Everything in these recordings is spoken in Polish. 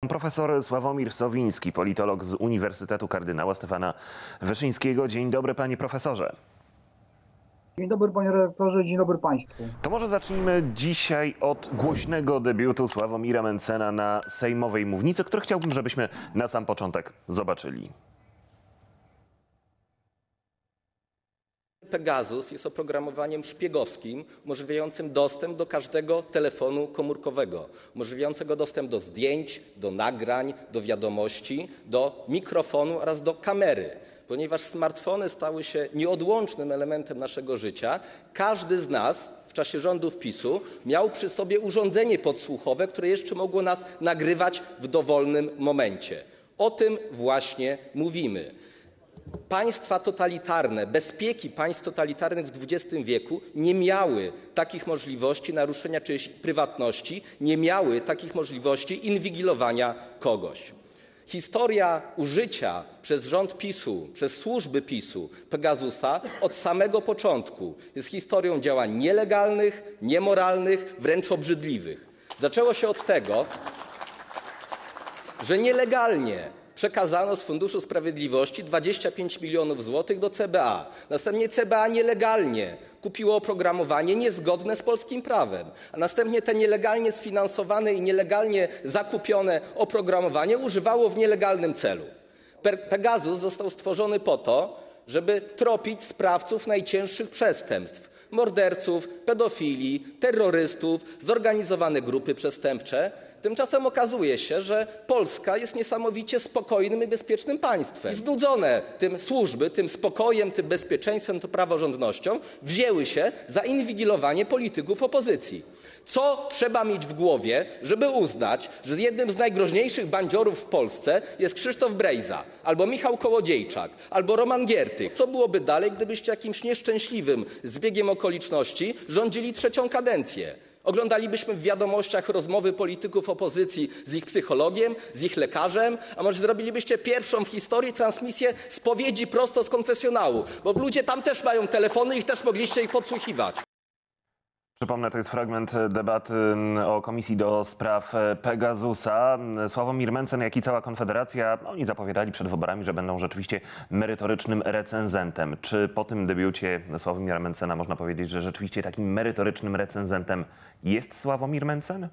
Profesor Sławomir Sowiński, politolog z Uniwersytetu Kardynała Stefana Wyszyńskiego. Dzień dobry, panie profesorze. Dzień dobry, panie redaktorze, dzień dobry państwu. To może zacznijmy dzisiaj od głośnego debiutu Sławomira Mentzena na sejmowej mównicy, który chciałbym, żebyśmy na sam początek zobaczyli. Pegasus jest oprogramowaniem szpiegowskim umożliwiającym dostęp do każdego telefonu komórkowego, umożliwiającego dostęp do zdjęć, do nagrań, do wiadomości, do mikrofonu oraz do kamery. Ponieważ smartfony stały się nieodłącznym elementem naszego życia, każdy z nas w czasie rządów PiS-u miał przy sobie urządzenie podsłuchowe, które jeszcze mogło nas nagrywać w dowolnym momencie. O tym właśnie mówimy. Państwa totalitarne, bezpieki państw totalitarnych w XX wieku nie miały takich możliwości naruszenia czyjejś prywatności, nie miały takich możliwości inwigilowania kogoś. Historia użycia przez rząd PiS-u, przez służby PiS-u Pegasusa od samego początku jest historią działań nielegalnych, niemoralnych, wręcz obrzydliwych. Zaczęło się od tego, że nielegalnie przekazano z Funduszu Sprawiedliwości 25 milionów złotych do CBA. Następnie CBA nielegalnie kupiło oprogramowanie niezgodne z polskim prawem, a następnie te nielegalnie sfinansowane i nielegalnie zakupione oprogramowanie używało w nielegalnym celu. Pegasus został stworzony po to, żeby tropić sprawców najcięższych przestępstw: morderców, pedofili, terrorystów, zorganizowane grupy przestępcze. Tymczasem okazuje się, że Polska jest niesamowicie spokojnym i bezpiecznym państwem. I znudzone tym służby, tym spokojem, tym bezpieczeństwem, tą praworządnością wzięły się za inwigilowanie polityków opozycji. Co trzeba mieć w głowie, żeby uznać, że jednym z najgroźniejszych bandziorów w Polsce jest Krzysztof Brejza, albo Michał Kołodziejczak, albo Roman Giertych? Co byłoby dalej, gdybyście jakimś nieszczęśliwym zbiegiem okoliczności rządzili trzecią kadencję? Oglądalibyśmy w wiadomościach rozmowy polityków opozycji z ich psychologiem, z ich lekarzem, a może zrobilibyście pierwszą w historii transmisję spowiedzi prosto z konfesjonału, bo ludzie tam też mają telefony i też mogliście ich podsłuchiwać. Przypomnę, to jest fragment debaty o Komisji do Spraw Pegasusa. Sławomir Mentzen, jak i cała Konfederacja, oni zapowiadali przed wyborami, że będą rzeczywiście merytorycznym recenzentem. Czy po tym debiucie Sławomira Mentzena można powiedzieć, że rzeczywiście takim merytorycznym recenzentem jest Sławomir Mentzen?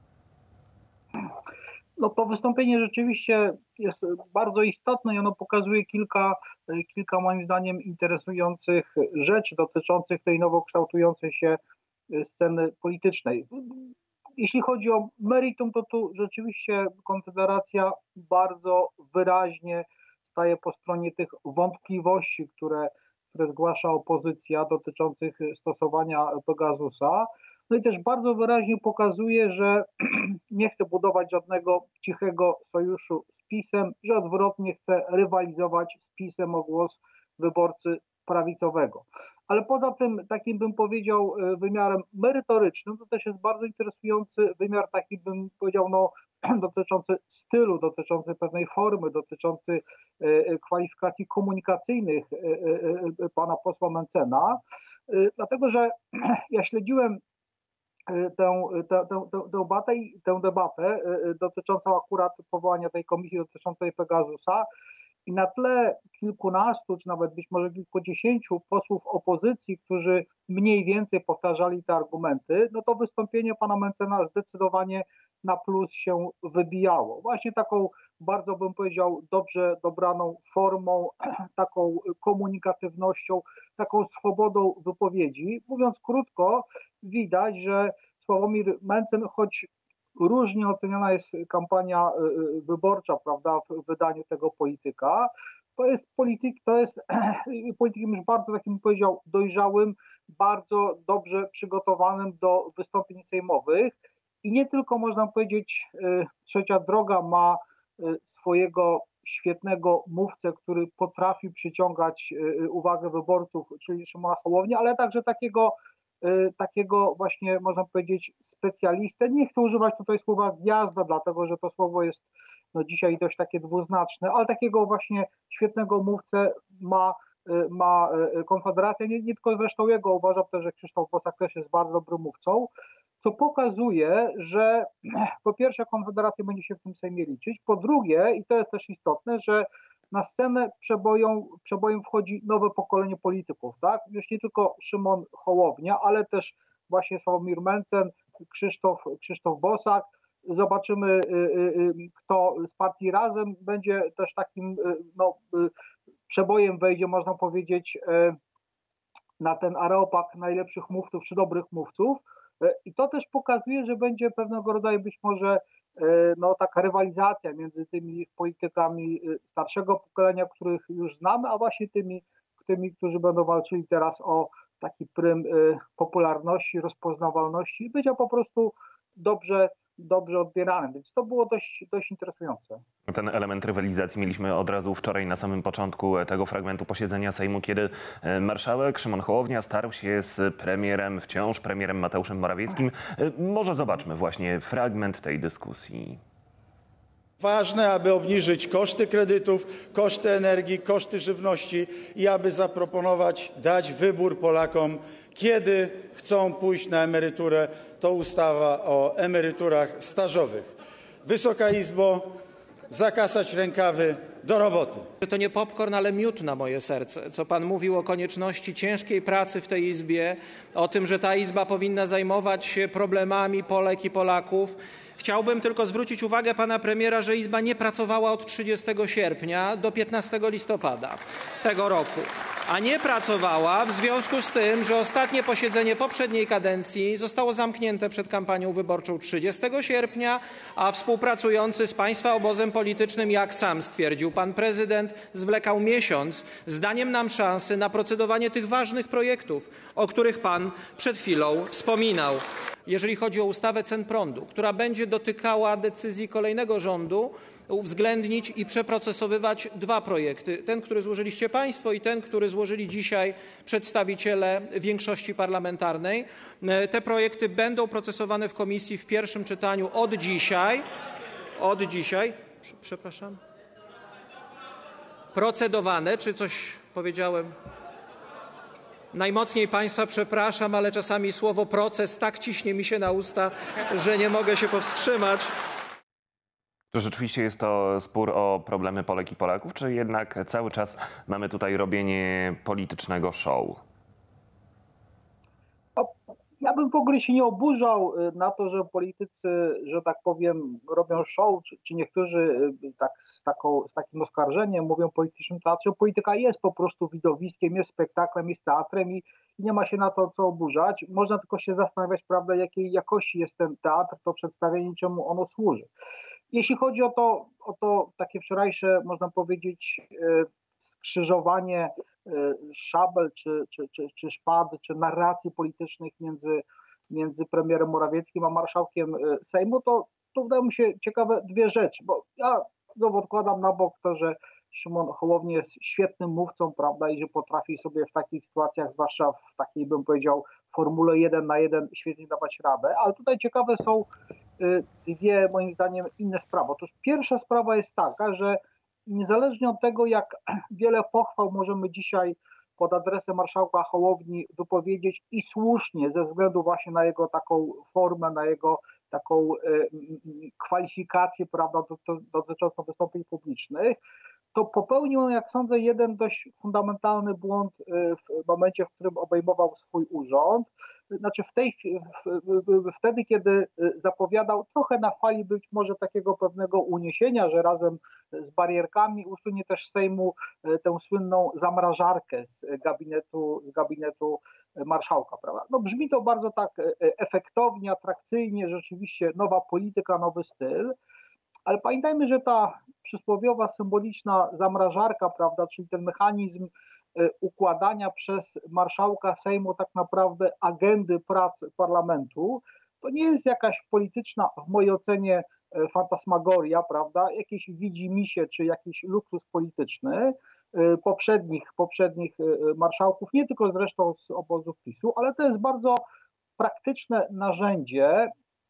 No, to wystąpienie rzeczywiście jest bardzo istotne i ono pokazuje kilka moim zdaniem interesujących rzeczy dotyczących tej nowo kształtującej się sceny politycznej. Jeśli chodzi o meritum, to tu rzeczywiście Konfederacja bardzo wyraźnie staje po stronie tych wątpliwości, które zgłasza opozycja dotyczących stosowania Pegasusa. No i też bardzo wyraźnie pokazuje, że nie chce budować żadnego cichego sojuszu z PiS-em, że odwrotnie chce rywalizować z PiS-em o głos wyborcy prawicowego. Ale poza tym, takim bym powiedział, wymiarem merytorycznym, to też jest bardzo interesujący wymiar, taki bym powiedział, no, dotyczący stylu, dotyczący pewnej formy, dotyczący kwalifikacji komunikacyjnych pana posła Mentzena, dlatego że ja śledziłem tę debatę dotyczącą akurat powołania tej komisji dotyczącej Pegasusa i na tle kilkunastu, czy nawet być może kilkudziesięciu posłów opozycji, którzy mniej więcej powtarzali te argumenty, no to wystąpienie pana Mentzena zdecydowanie na plus się wybijało. Właśnie taką bardzo, bym powiedział, dobrze dobraną formą, taką komunikatywnością, taką swobodą wypowiedzi. Mówiąc krótko, widać, że Sławomir Mentzen, choć różnie oceniana jest kampania wyborcza, prawda, w wydaniu tego polityka, to jest politykiem już bardzo, takim powiedział, dojrzałym, bardzo dobrze przygotowanym do wystąpień sejmowych i nie tylko, można powiedzieć, Trzecia Droga ma swojego świetnego mówcę, który potrafi przyciągać uwagę wyborców, czyli Szymona Hołownię, ale także takiego właśnie, można powiedzieć, specjalistę. Nie chcę używać tutaj słowa gwiazda, dlatego że to słowo jest no, dzisiaj dość takie dwuznaczne, ale takiego właśnie świetnego mówcę ma Konfederacja, nie tylko zresztą jego, uważam też, że Krzysztof Bosak też jest bardzo dobrym mówcą. co pokazuje, że po pierwsze Konfederacja będzie się w tym Sejmie liczyć, po drugie, i to jest też istotne, że na scenę przebojem wchodzi nowe pokolenie polityków, tak? Już nie tylko Szymon Hołownia, ale też właśnie Sławomir Mencen, Krzysztof Bosak. Zobaczymy, kto z partii Razem będzie też takim przebojem wejdzie, można powiedzieć, na ten areopag najlepszych mówców czy dobrych mówców. I to też pokazuje, że będzie pewnego rodzaju być może taka rywalizacja między tymi politykami starszego pokolenia, których już znamy, a właśnie tymi, którzy będą walczyli teraz o taki prym popularności, rozpoznawalności i bycia po prostu dobrze odbieranym. Więc to było dość interesujące. Ten element rywalizacji mieliśmy od razu wczoraj na samym początku tego fragmentu posiedzenia Sejmu, kiedy marszałek Szymon Hołownia starł się z wciąż premierem Mateuszem Morawieckim. Może zobaczmy właśnie fragment tej dyskusji. Ważne, aby obniżyć koszty kredytów, koszty energii, koszty żywności i aby zaproponować, dać wybór Polakom, kiedy chcą pójść na emeryturę. To ustawa o emeryturach stażowych. Wysoka Izbo, zakasać rękawy, do roboty. To nie popcorn, ale miód na moje serce. Co pan mówił o konieczności ciężkiej pracy w tej Izbie, o tym, że ta Izba powinna zajmować się problemami Polek i Polaków. Chciałbym tylko zwrócić uwagę pana premiera, że Izba nie pracowała od 30 sierpnia do 15 listopada tego roku. A nie pracowała w związku z tym, że ostatnie posiedzenie poprzedniej kadencji zostało zamknięte przed kampanią wyborczą 30 sierpnia, a współpracujący z państwa obozem politycznym, jak sam stwierdził pan prezydent, zwlekał miesiąc z daniem nam szansy na procedowanie tych ważnych projektów, o których pan przed chwilą wspominał. Jeżeli chodzi o ustawę cen prądu, która będzie dotykała decyzji kolejnego rządu, uwzględnić i przeprocesowywać dwa projekty. Ten, który złożyliście państwo i ten, który złożyli dzisiaj przedstawiciele większości parlamentarnej. Te projekty będą procesowane w komisji w pierwszym czytaniu od dzisiaj, przepraszam, procedowane, czy coś powiedziałem? Najmocniej państwa przepraszam, ale czasami słowo proces tak ciśnie mi się na usta, że nie mogę się powstrzymać. Czy rzeczywiście jest to spór o problemy Polek i Polaków, czy jednak cały czas mamy tutaj robienie politycznego show? Ja bym w ogóle się nie oburzał na to, że politycy, że tak powiem, robią show, czy niektórzy tak z takim oskarżeniem mówią o politycznym teatrze. Polityka jest po prostu widowiskiem, jest spektaklem, jest teatrem i nie ma się na to co oburzać. Można tylko się zastanawiać, prawda, jakiej jakości jest ten teatr, to przedstawienie, czemu ono służy. Jeśli chodzi o to takie wczorajsze, można powiedzieć, skrzyżowanie szabel, czy szpad, czy narracji politycznych między premierem Morawieckim a marszałkiem Sejmu, to wydają mi się ciekawe dwie rzeczy, bo ja znowu odkładam na bok to, że Szymon Hołownia jest świetnym mówcą, prawda, i że potrafi sobie w takich sytuacjach, zwłaszcza w takiej, bym powiedział, formule 1 na 1 świetnie dawać radę, ale tutaj ciekawe są dwie, moim zdaniem, inne sprawy. Otóż pierwsza sprawa jest taka, że niezależnie od tego, jak wiele pochwał możemy dzisiaj pod adresem marszałka Hołowni wypowiedzieć i słusznie ze względu właśnie na jego taką formę, na jego taką kwalifikację, prawda, dotyczącą wystąpień publicznych, to popełnił on, jak sądzę, jeden dość fundamentalny błąd w momencie, w którym obejmował swój urząd. Znaczy wtedy, kiedy zapowiadał trochę na fali być może takiego pewnego uniesienia, że razem z barierkami usunie też z Sejmu tę słynną zamrażarkę z gabinetu marszałka, prawda? No brzmi to bardzo tak efektownie, atrakcyjnie, rzeczywiście nowa polityka, nowy styl. Ale pamiętajmy, że ta przysłowiowa, symboliczna zamrażarka, prawda, czyli ten mechanizm układania przez marszałka Sejmu tak naprawdę agendy prac parlamentu, to nie jest jakaś polityczna, w mojej ocenie, fantasmagoria, prawda, jakieś widzimisię czy jakiś luksus polityczny poprzednich marszałków, nie tylko zresztą z obozu PiS-u, ale to jest bardzo praktyczne narzędzie,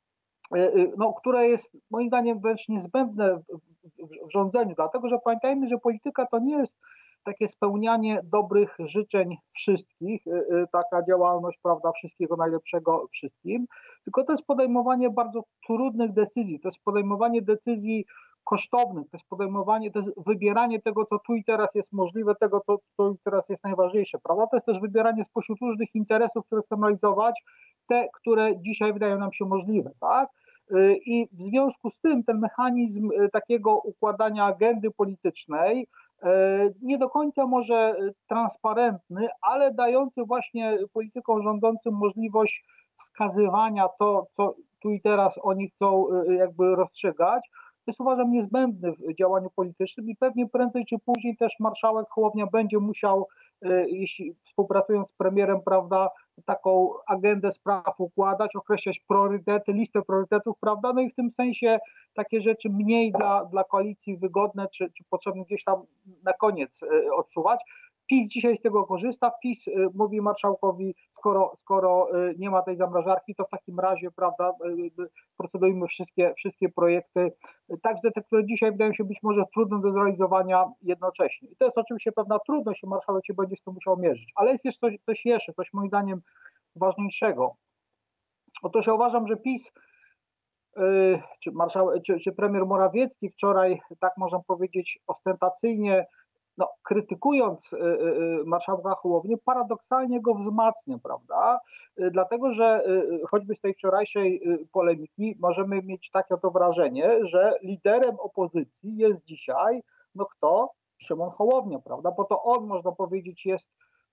które jest moim zdaniem wręcz niezbędne w rządzeniu, dlatego że pamiętajmy, że polityka to nie jest takie spełnianie dobrych życzeń wszystkich, taka działalność, prawda, wszystkiego najlepszego wszystkim, tylko to jest podejmowanie bardzo trudnych decyzji, to jest podejmowanie decyzji kosztownych, to jest podejmowanie, to jest wybieranie tego, co tu i teraz jest możliwe, tego, co tu i teraz jest najważniejsze, prawda? To jest też wybieranie spośród różnych interesów, które chcemy realizować, te, które dzisiaj wydają nam się możliwe, tak? I w związku z tym ten mechanizm takiego układania agendy politycznej, nie do końca może transparentny, ale dający właśnie politykom rządzącym możliwość wskazywania to, co tu i teraz oni chcą jakby rozstrzygać, to jest uważam niezbędny w działaniu politycznym i pewnie prędzej czy później też marszałek Hołownia będzie musiał, jeśli współpracując z premierem, prawda, taką agendę spraw układać, określać priorytety, listę priorytetów, prawda, no i w tym sensie takie rzeczy mniej dla koalicji wygodne, czy potrzebne gdzieś tam na koniec odsuwać. PiS dzisiaj z tego korzysta. PiS mówi marszałkowi, skoro nie ma tej zamrażarki, to w takim razie, prawda, procedujmy wszystkie projekty, także te, które dzisiaj wydają się być może trudne do zrealizowania jednocześnie. I to jest oczywiście pewna trudność i marszałek się będzie z tym musiał mierzyć. Ale jest jeszcze coś jeszcze, coś moim zdaniem ważniejszego. Otóż ja uważam, że PiS czy premier Morawiecki wczoraj, tak można powiedzieć, ostentacyjnie, no, krytykując marszałka Hołownię, paradoksalnie go wzmacnia, prawda? Dlatego, że choćby z tej wczorajszej polemiki możemy mieć takie oto wrażenie, że liderem opozycji jest dzisiaj, no kto? Szymon Hołownia, prawda? Bo to on, można powiedzieć, jest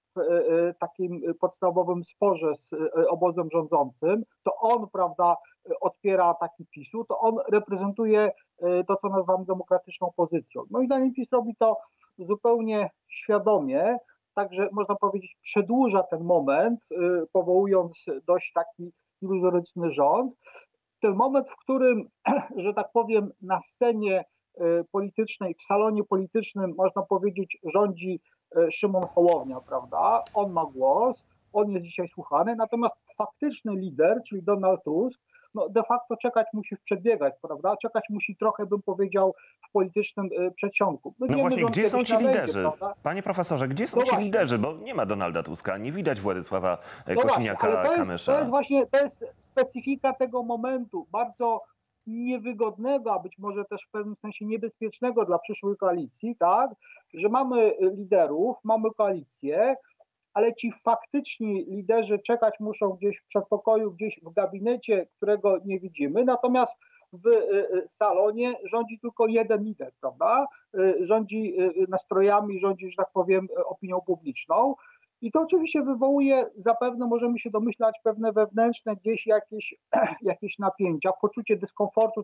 w takim podstawowym sporze z obozem rządzącym, to on, prawda, odpiera ataki PiS-u, to on reprezentuje to, co nazywamy demokratyczną opozycją. Moim zdaniem PiS robi to zupełnie świadomie, także można powiedzieć przedłuża ten moment, powołując dość taki iluzoryczny rząd. Ten moment, w którym, że tak powiem, na scenie politycznej, w salonie politycznym, można powiedzieć, rządzi Szymon Hołownia, prawda? On ma głos, on jest dzisiaj słuchany, natomiast faktyczny lider, czyli Donald Tusk, no de facto czekać musi w przedbiegach, prawda? Czekać musi trochę, bym powiedział, w politycznym przedsionku. No właśnie, gdzie są ci liderzy? Prawda? Panie profesorze, gdzie są ci liderzy? Bo nie ma Donalda Tuska, nie widać Władysława Kosiniaka-Kamysza. To jest specyfika tego momentu, bardzo niewygodnego, a być może też w pewnym sensie niebezpiecznego dla przyszłej koalicji, tak, że mamy liderów, mamy koalicję, ale ci faktyczni liderzy czekać muszą gdzieś w przedpokoju, gdzieś w gabinecie, którego nie widzimy, natomiast w salonie rządzi tylko jeden lider, prawda? Rządzi nastrojami, rządzi, że tak powiem, opinią publiczną. I to oczywiście wywołuje, zapewne możemy się domyślać, pewne wewnętrzne gdzieś jakieś napięcia, poczucie dyskomfortu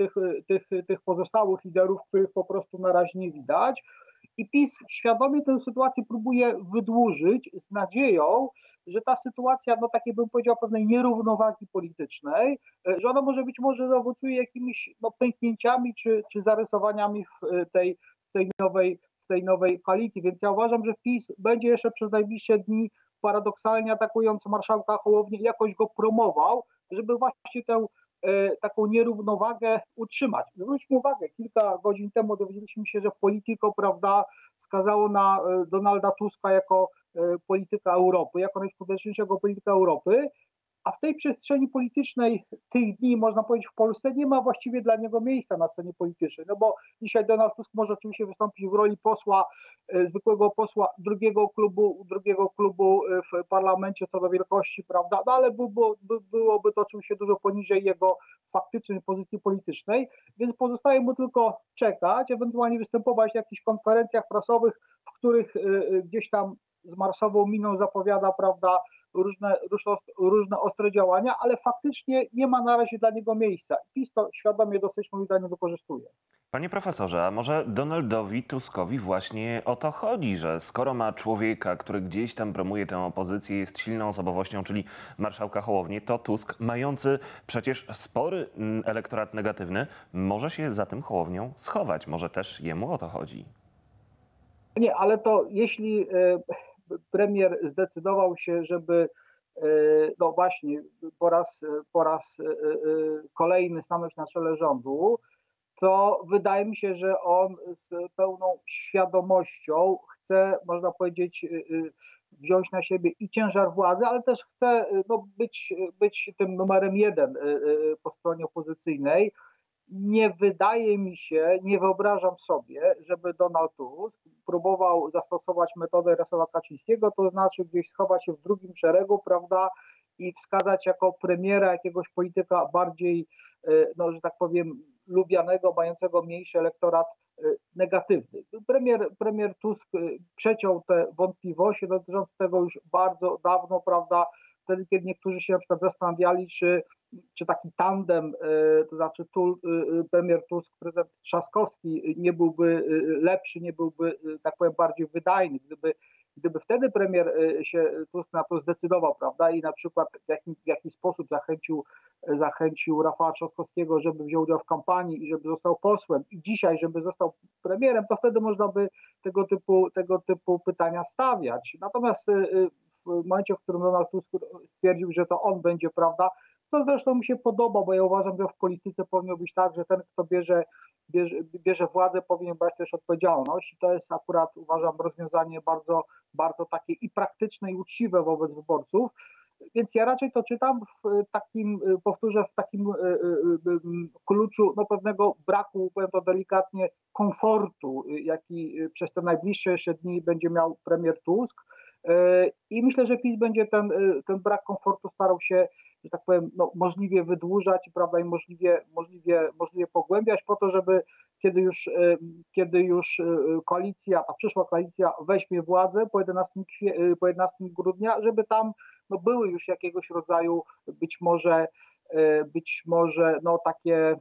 tych pozostałych liderów, których po prostu na razie nie widać. I PiS świadomie tę sytuację próbuje wydłużyć z nadzieją, że ta sytuacja, no takiej bym powiedział, pewnej nierównowagi politycznej, że ona może zaowocuje jakimiś pęknięciami czy zarysowaniami w tej nowej koalicji. Więc ja uważam, że PiS będzie jeszcze przez najbliższe dni paradoksalnie atakując marszałka Hołownię jakoś go promował, żeby właśnie tę taką nierównowagę utrzymać. Zwróćmy uwagę, kilka godzin temu dowiedzieliśmy się, że Politico, prawda, wskazało na Donalda Tuska jako polityka Europy, jako najskuteczniejszego polityka Europy, a w tej przestrzeni politycznej tych dni, można powiedzieć, w Polsce nie ma właściwie dla niego miejsca na scenie politycznej, no bo dzisiaj Donald Tusk może oczywiście wystąpić w roli posła, zwykłego posła drugiego klubu w parlamencie co do wielkości, prawda, no ale byłoby to oczywiście dużo poniżej jego faktycznej pozycji politycznej, więc pozostaje mu tylko czekać, ewentualnie występować na jakichś konferencjach prasowych, w których gdzieś tam z marsową miną zapowiada, prawda, różne ostre działania, ale faktycznie nie ma na razie dla niego miejsca. PiS to świadomie dosyć moim zdaniem wykorzystuje. Panie profesorze, a może Donaldowi Tuskowi właśnie o to chodzi, że skoro ma człowieka, który gdzieś tam promuje tę opozycję, jest silną osobowością, czyli marszałka Hołownię, to Tusk, mający przecież spory elektorat negatywny, może się za tym Hołownią schować. Może też jemu o to chodzi. Nie, ale to jeśli premier zdecydował się, żeby no właśnie po raz kolejny stanąć na czele rządu, to wydaje mi się, że on z pełną świadomością chce, można powiedzieć, wziąć na siebie i ciężar władzy, ale też chce no, być tym numerem jeden po stronie opozycyjnej. Nie wydaje mi się, nie wyobrażam sobie, żeby Donald Tusk próbował zastosować metodę Jarosława Kaczyńskiego, to znaczy gdzieś schować się w drugim szeregu, prawda, i wskazać jako premiera jakiegoś polityka bardziej, no, że tak powiem, lubianego, mającego mniejszy elektorat negatywny. Premier Tusk przeciął te wątpliwości dotyczące tego już bardzo dawno, prawda, wtedy, kiedy niektórzy się na przykład zastanawiali, czy taki tandem, to znaczy premier Tusk, prezydent Trzaskowski nie byłby lepszy, nie byłby, tak powiem, bardziej wydajny, gdyby wtedy premier się Tusk na to zdecydował, prawda, i na przykład w jakiś sposób zachęcił Rafała Trzaskowskiego, żeby wziął udział w kampanii i żeby został posłem i dzisiaj, żeby został premierem, to wtedy można by tego typu pytania stawiać. Natomiast w momencie, w którym Donald Tusk stwierdził, że to on będzie, prawda, to zresztą mi się podoba, bo ja uważam, że w polityce powinno być tak, że ten, kto bierze władzę, powinien brać też odpowiedzialność i to jest akurat, uważam, rozwiązanie bardzo, bardzo takie i praktyczne, i uczciwe wobec wyborców. Więc ja raczej to czytam w takim, powtórzę, w takim kluczu no, pewnego braku, powiem to delikatnie, komfortu, jaki przez te najbliższe jeszcze dni będzie miał premier Tusk. I myślę, że PiS będzie ten brak komfortu starał się, że tak powiem, no, możliwie wydłużać, prawda, i możliwie pogłębiać po to, żeby kiedy już koalicja, ta przyszła koalicja weźmie władzę po 11 grudnia, żeby tam no, były już jakiegoś rodzaju być może no, takie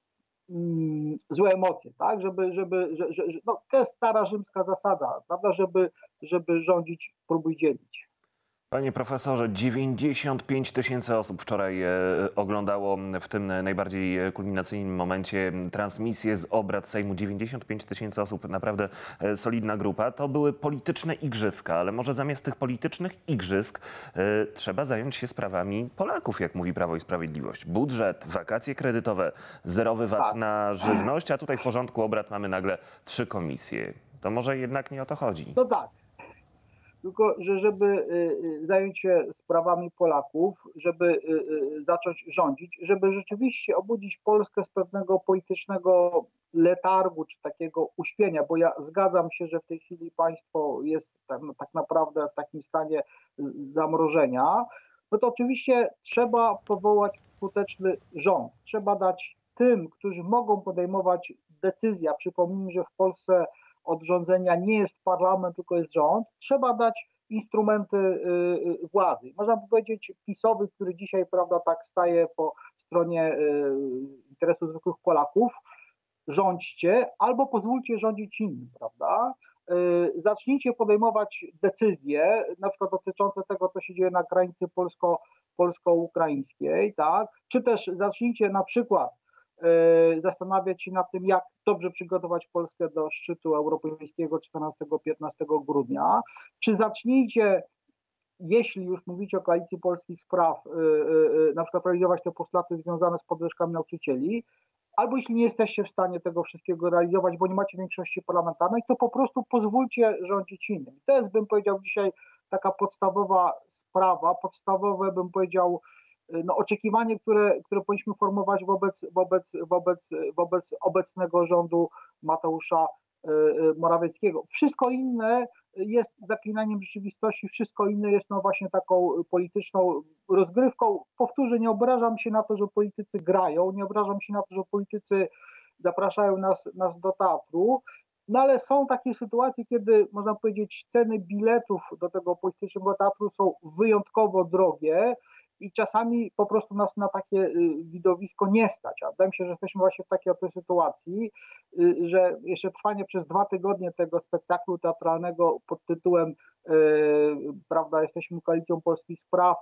złe emocje, tak, no, to jest stara rzymska zasada, prawda, żeby rządzić, próbuj dzielić. Panie profesorze, 95 000 osób wczoraj oglądało w tym najbardziej kulminacyjnym momencie transmisję z obrad Sejmu. 95 000 osób, naprawdę solidna grupa. To były polityczne igrzyska, ale może zamiast tych politycznych igrzysk trzeba zająć się sprawami Polaków, jak mówi Prawo i Sprawiedliwość. Budżet, wakacje kredytowe, zerowy VAT na żywność, a tutaj w porządku obrad mamy nagle 3 komisje. To może jednak nie o to chodzi. No tak. Tylko, że żeby zająć się sprawami Polaków, żeby zacząć rządzić, żeby rzeczywiście obudzić Polskę z pewnego politycznego letargu czy takiego uśpienia, bo ja zgadzam się, że w tej chwili państwo jest tak naprawdę w takim stanie zamrożenia, no to oczywiście trzeba powołać skuteczny rząd. Trzeba dać tym, którzy mogą podejmować decyzje, a przypomnijmy, że w Polsce od rządzenia nie jest parlament, tylko jest rząd, trzeba dać instrumenty władzy. Można by powiedzieć PiS-owi, który dzisiaj, prawda, tak staje po stronie interesu zwykłych Polaków, rządźcie albo pozwólcie rządzić innym, prawda? Zacznijcie podejmować decyzje, na przykład dotyczące tego, co się dzieje na granicy polsko-ukraińskiej, tak? Czy też zacznijcie na przykład zastanawiać się nad tym, jak dobrze przygotować Polskę do szczytu europejskiego 14-15 grudnia. Czy zacznijcie, jeśli już mówicie o Koalicji Polskich Spraw, na przykład realizować te postulaty związane z podwyżkami nauczycieli, albo jeśli nie jesteście w stanie tego wszystkiego realizować, bo nie macie większości parlamentarnej, to po prostu pozwólcie rządzić innym. To jest, bym powiedział, dzisiaj taka podstawowa sprawa, podstawowe, bym powiedział, no, oczekiwanie, które powinniśmy formować wobec obecnego rządu Mateusza Morawieckiego. Wszystko inne jest zaklinaniem rzeczywistości, wszystko inne jest no właśnie taką polityczną rozgrywką. Powtórzę, nie obrażam się na to, że politycy grają, nie obrażam się na to, że politycy zapraszają nas do teatru, no ale są takie sytuacje, kiedy można powiedzieć ceny biletów do tego politycznego teatru są wyjątkowo drogie, i czasami po prostu nas na takie widowisko nie stać. A wydaje mi się, że jesteśmy właśnie w takiej oto sytuacji, że jeszcze trwanie przez 2 tygodnie tego spektaklu teatralnego pod tytułem prawda, jesteśmy Koalicją Polskich Spraw,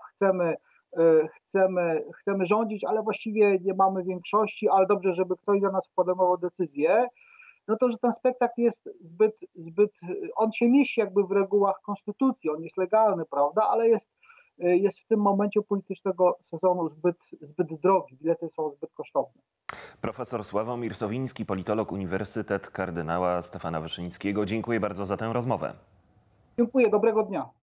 chcemy rządzić, ale właściwie nie mamy większości, ale dobrze, żeby ktoś za nas podejmował decyzję, no to, że ten spektakl jest zbyt, on się mieści jakby w regułach konstytucji, on jest legalny, prawda, ale jest jest w tym momencie politycznego sezonu zbyt drogi, bilety są zbyt kosztowne. Profesor Sławomir Sowiński, politolog, Uniwersytet Kardynała Stefana Wyszyńskiego. Dziękuję bardzo za tę rozmowę. Dziękuję, dobrego dnia.